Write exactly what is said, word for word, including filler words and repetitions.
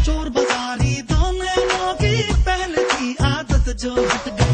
चोर बाजारी दोनों की पहले की आदत जो हट गई।